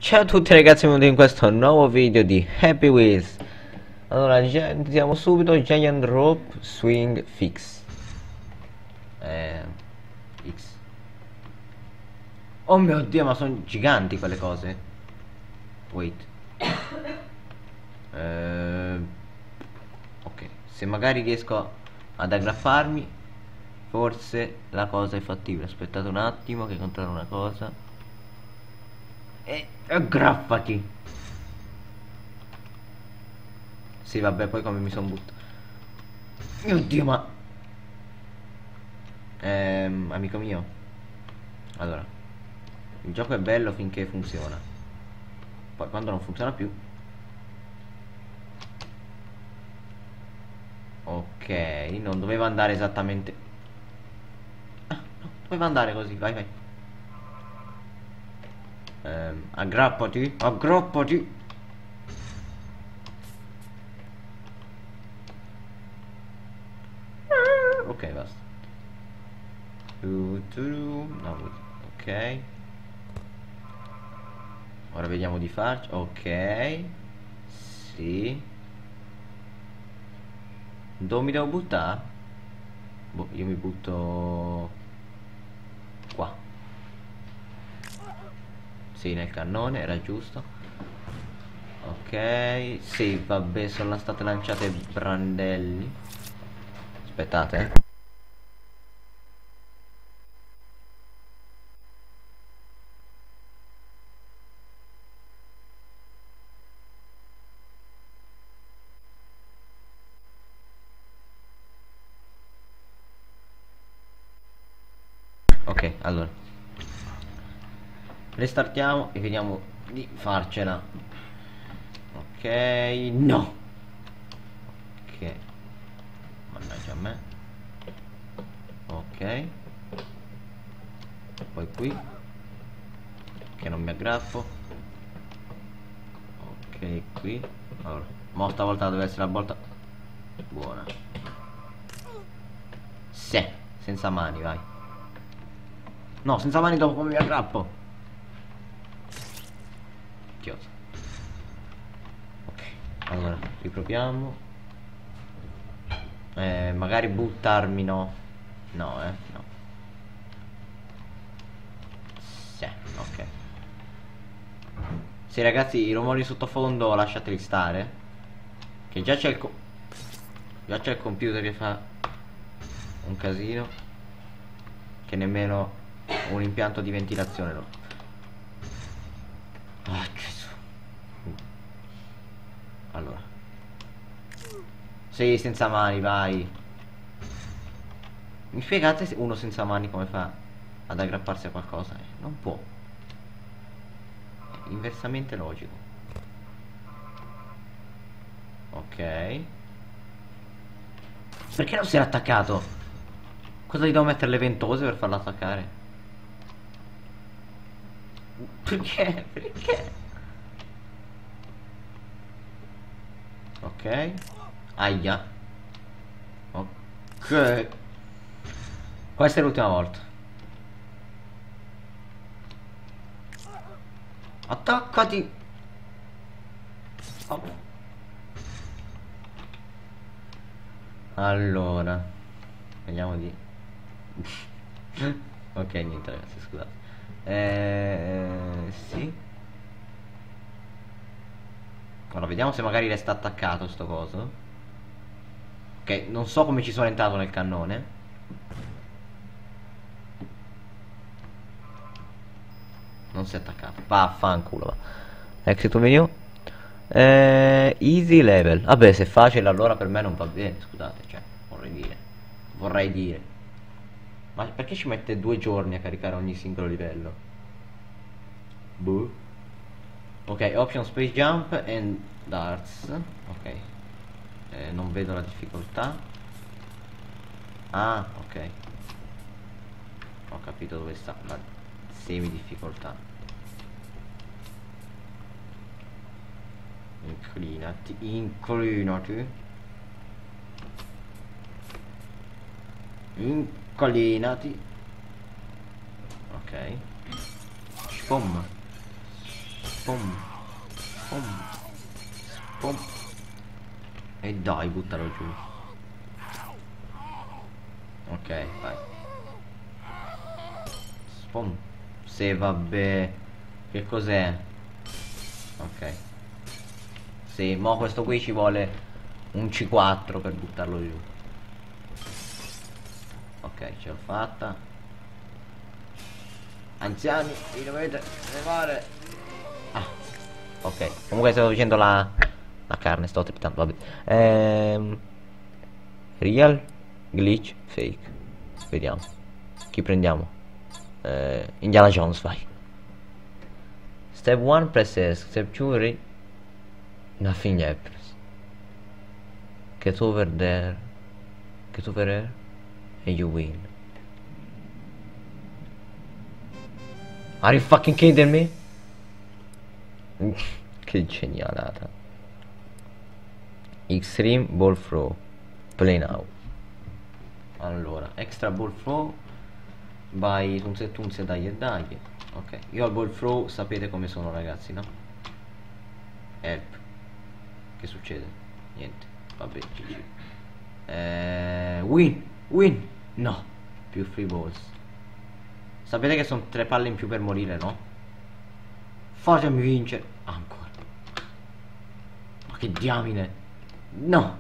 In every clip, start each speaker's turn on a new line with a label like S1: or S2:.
S1: Ciao a tutti ragazzi, benvenuti in questo nuovo video di Happy Wheels. Allora, iniziamo subito. Giant Rope Swing Fix X. Oh mio Dio, ma sono giganti quelle cose. Wait. Ok, se magari riesco ad aggrapparmi, forse la cosa è fattibile. Aspettate un attimo che controllo una cosa. E aggrappati. Sì, vabbè, poi come mi sono buttato. Mio Dio, ma amico mio, allora, il gioco è bello finché funziona. Poi quando non funziona più. Ok, non doveva andare esattamente. Ah, no, doveva andare così, vai vai. Aggrappati, aggrappati. Ok, basta. No, ok. Ora vediamo di farci. Ok. Sì. Dove mi devo buttare? Boh, io mi butto qua. Sì, nel cannone, era giusto. Ok. Sì, vabbè, sono state lanciate brandelli. Aspettate, Ok, allora restartiamo e vediamo di farcela. Ok, no. Ok, mannaggia a me. Ok, poi qui che non mi aggrappo. Ok, qui. Allora, mo stavolta deve essere la volta buona. Sì, senza mani, vai. No, senza mani dopo come mi aggrappo. Chiosa. Ok, allora riproviamo. Magari buttarmi, no. No, no. Sì, ok. Sì ragazzi, i rumori sottofondo lasciateli stare. Che già c'è già c'è il computer che fa un casino. Che nemmeno un impianto di ventilazione no. Ah, Gesù. Allora. Sì, senza mani, vai. Mi spiegate se uno senza mani come fa ad aggrapparsi a qualcosa? Non può. È inversamente logico. Ok. Perché non si era attaccato? Cosa gli devo mettere le ventose per farlo attaccare? Perché? Perché? Ok. Aia. Ok. Questa è l'ultima volta. Attaccati. Oh. Allora. Vediamo di... Ok, niente ragazzi, scusate. Sì. Ora vediamo se magari resta attaccato sto coso. Ok, non so come ci sono entrato nel cannone. Non si è attaccato. Vaffanculo va. Exit menu. Easy level. Vabbè, se è facile allora per me non va bene, scusate, cioè, vorrei dire. Vorrei dire. Ma perché ci mette 2 giorni a caricare ogni singolo livello? Boh. Ok, option space jump and darts. Ok. Non vedo la difficoltà. Ah, ok. Ho capito dove sta la semi difficoltà. Inclinati, inclinati. Inclinati. Ok. Spom. Spom. Spom. Spom. E dai, buttalo giù. Ok, vai. Spom. Se vabbè. Che cos'è? Ok. Sì, mo questo qui ci vuole un C4 per buttarlo giù. Ok, ce l'ho fatta. Anziani, vi dovete levare. Ah, ok. Comunque stavo facendo la carne, sto tripitando, vabbè. Real, glitch, fake. Vediamo. Chi prendiamo? Indiana Jones, vai. Step 1, press S. Step 2, nothing happens. Get over there. Get over here. And you win. Are you fucking kidding me? Che genialata. Extreme ball throw. Play now. Allora, extra ball throw. By Tunze Tunze dai e dai. Ok, io al ball throw sapete come sono, ragazzi, no? Help. Che succede? Niente. Vabbè, GG. Win. No. Più free balls. Sapete che sono 3 palle in più per morire, no? Fatemi vincere. Ancora. Ma che diamine. No.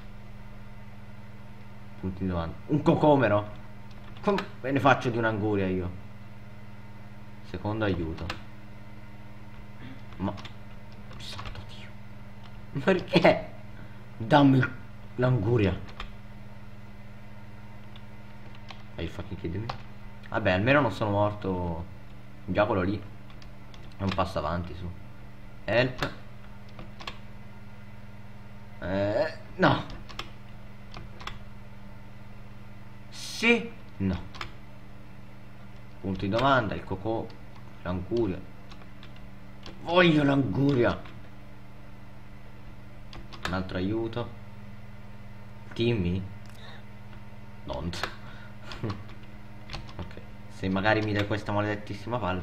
S1: Punti di domanda. Un cocomero. Come me ne faccio di un'anguria io? Secondo aiuto. Ma santo Dio. Perché? Dammi l'anguria. Are you fucking kidding me? Vabbè, almeno non sono morto. Già quello lì è un passo avanti, su. Help. No. Sì. No. Punto di domanda, il cocò. L'anguria. Voglio l'anguria. Un altro aiuto. Timmy. Don't. Ok. Se magari mi dai questa maledettissima palla.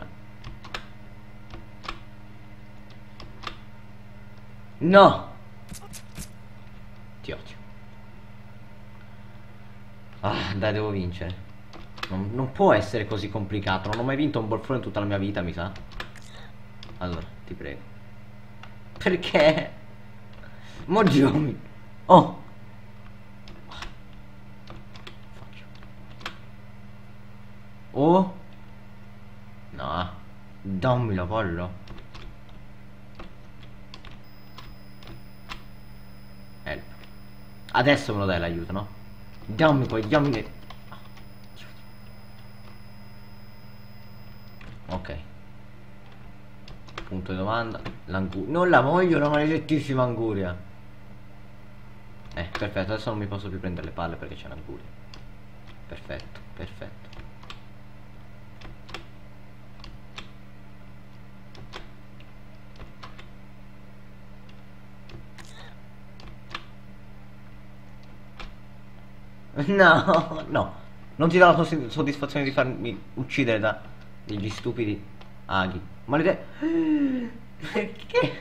S1: No. Ti odio. Ah, dai, devo vincere. Non può essere così complicato. Non ho mai vinto un ball throw in tutta la mia vita, mi sa. Allora, ti prego. Perché? Moggiami. Oh. Faccio. Oh. No. Dammi la palla. Help. Adesso me lo dai l'aiuto, no? Dammi poi, dammi. Ok. Punto di domanda. L'anguria. Non la voglio la maledettissima anguria. Perfetto. Adesso non mi posso più prendere le palle perché c'è l'anguria. Perfetto, perfetto. No, no. Non ti dà la soddisfazione di farmi uccidere da degli stupidi aghi. Perché?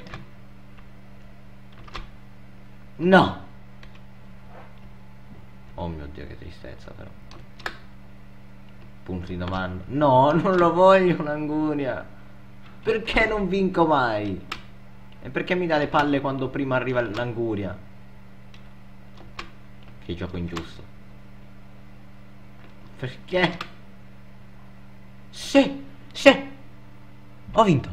S1: No. Oh mio Dio, che tristezza però. Punto di domanda. No, non lo voglio un'anguria. Perché non vinco mai? E perché mi dà le palle quando prima arriva l'anguria? Che gioco ingiusto. Perché? Sì. Ho vinto.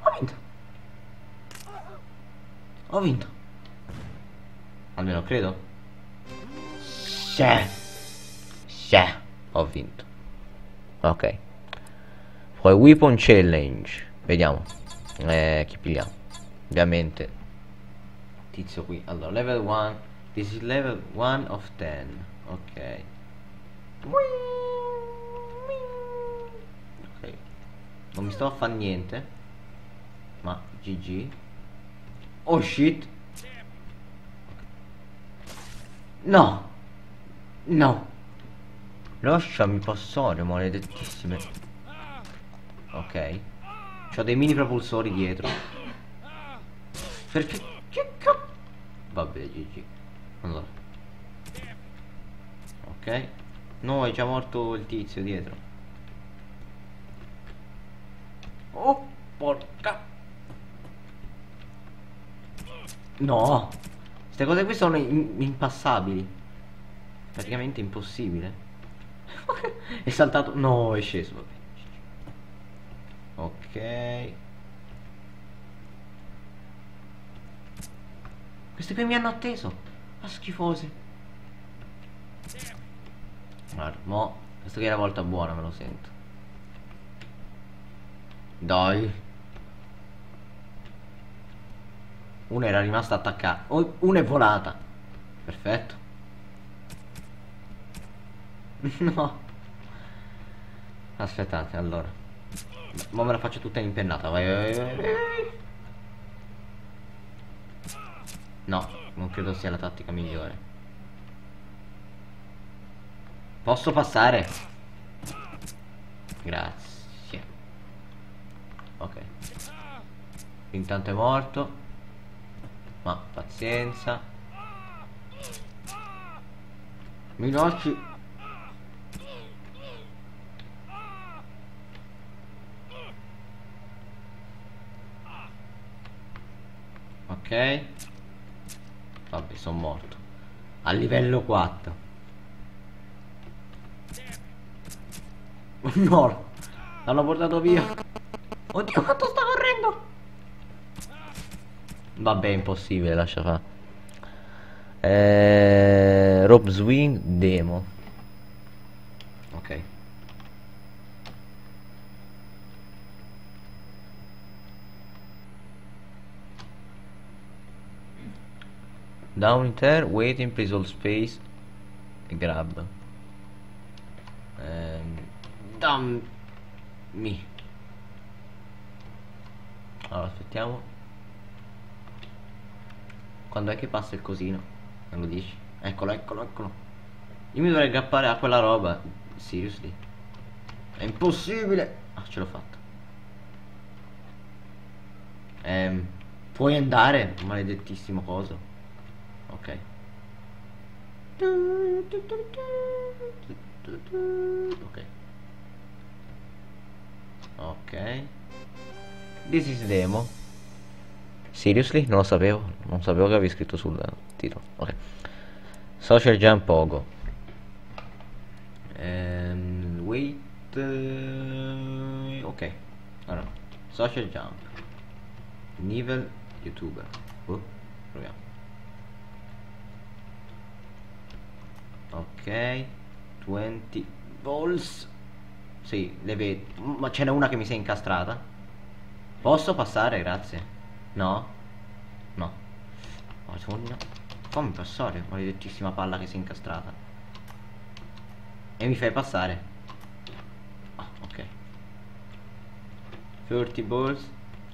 S1: Almeno credo. Sì. Ho vinto. Ok. Poi weapon challenge. Vediamo. Chi pigliamo? Ovviamente tizio qui. Allora, level 1. This is level 1 of 10. Ok. Ok. Non mi sto a fare niente. Ma GG. Oh shit. No. Lasciami passare, maledettissime. Ok. C'ho dei mini propulsori dietro. Perché? Vabbè, GG. Allora. Ok. No, è già morto il tizio dietro. Oh, porca. No. Queste cose qui sono impassabili. Praticamente impossibile. È saltato. No, è sceso, vabbè. Ok. Questi qui mi hanno atteso. Ma schifosi. Guarda, mo. Questa qui è la volta buona, me lo sento. Dai. Una era rimasta attaccata. Una è volata. Perfetto. No. Aspettate, allora. Ma me la faccio tutta impennata. Vai, vai, vai, vai. No, non credo sia la tattica migliore. Posso passare? Grazie. Ok. Intanto è morto. Ma pazienza. Minocci. Ok. Vabbè, sono morto. A livello 4. No. L'hanno portato via. Oddio, quanto sta correndo. Vabbè, è impossibile, lascia fa. Rope Swing demo. Ok. Down in there, waiting, please hold space e grab. Dammi. Allora, aspettiamo. Quando è che passa il cosino? Me lo dici? Eccolo, eccolo, eccolo. Io mi dovrei aggrappare a quella roba. Seriously? È impossibile. Ah, ce l'ho fatta. Puoi andare, maledettissimo coso. Ok. Ok. Ok. This is demo. Seriously? Non lo sapevo. Non sapevo che avevi scritto sul titolo. Ok. Social Jump Pogo. Wait. Ok. Allora. Social Jump. Nivel YouTuber. Proviamo. Ok. 20 balls. Sì, le vedo. Ma ce n'è una che mi si è incastrata. Posso passare? Grazie. No? No. Madonna. Fammi passare, maledettissima palla che si è incastrata. E mi fai passare. Ah, ok. 30 balls.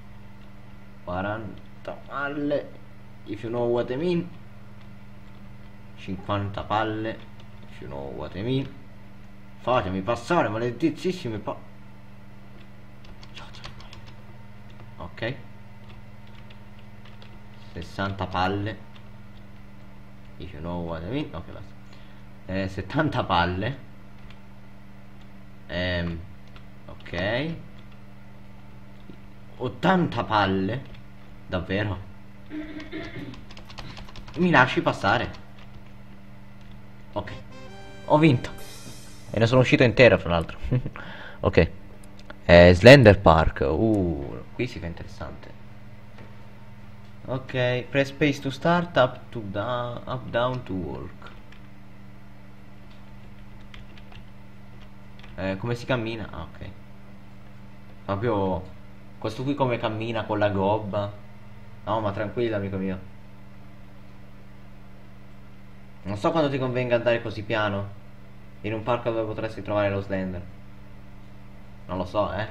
S1: 40 palle. If you know what I mean. 50 palle. If you know what I mean. Fatemi passare, maledettissimi ok. 60 palle. If you know what I mean. Ok, basta. 70 palle. Ok. 80 palle. Davvero? Mi lasci passare? Ok. Ho vinto. E ne sono uscito intero, fra l'altro. Ok. Slender Park. Qui si fa interessante. Ok. Press space to start, up down to walk. Come si cammina? Ah, ok. Proprio. Questo qui come cammina con la gobba. No, ma tranquilla, amico mio. Non so quando ti convenga andare così piano. In un parco dove potresti trovare lo Slender. Non lo so, eh.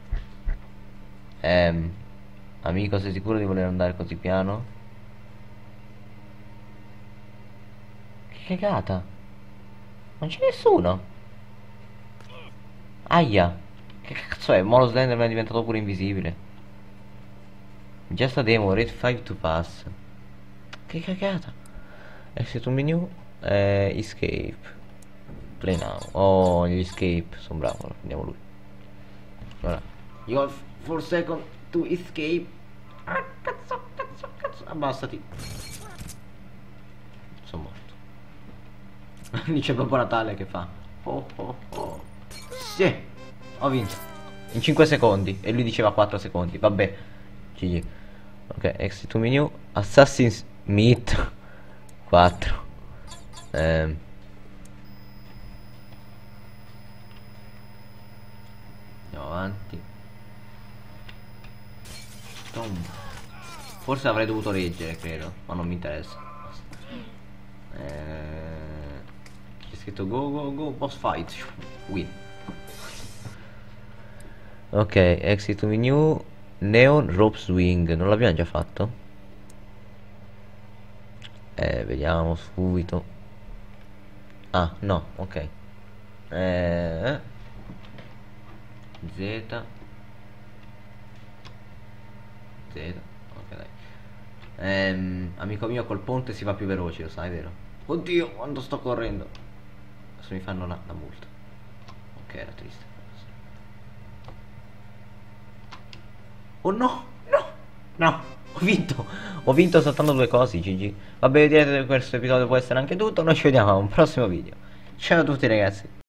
S1: Amico, sei sicuro di voler andare così piano? Che cagata. Non c'è nessuno. Aia. Che cazzo è? Molo Slenderman è diventato pure invisibile. Just a demo, rate 5 to pass. Che cagata. Exit un menu. Escape. Play now. Oh, gli escape. Sono bravo. Allora, prendiamo lui. Allora. You have 4 seconds to escape. Ah, cazzo, cazzo, cazzo. Abbassati. Sono morto. Lì c'è proprio Natale che fa. Oh, oh, oh. Sì. Ho vinto. In 5 secondi. E lui diceva 4 secondi. Vabbè. GG. Ok, exit to menu. Assassin's Meat 4. Andiamo avanti. Tom. Forse avrei dovuto leggere, credo. Ma non mi interessa. C'è scritto go go go boss fight. Win. Ok, exit to menu. Neon Rope Swing. Non l'abbiamo già fatto? Vediamo subito. Ah, no, ok. Z. Z. Ok, dai. Amico mio, col ponte si va più veloce, lo sai, vero? Oddio, quando sto correndo. Adesso mi fanno la multa. Ok, era triste. Oh no, no, no, ho vinto. Ho vinto saltando 2 cose, GG. Vabbè, direte che questo episodio può essere anche tutto. Noi ci vediamo a un prossimo video. Ciao a tutti ragazzi.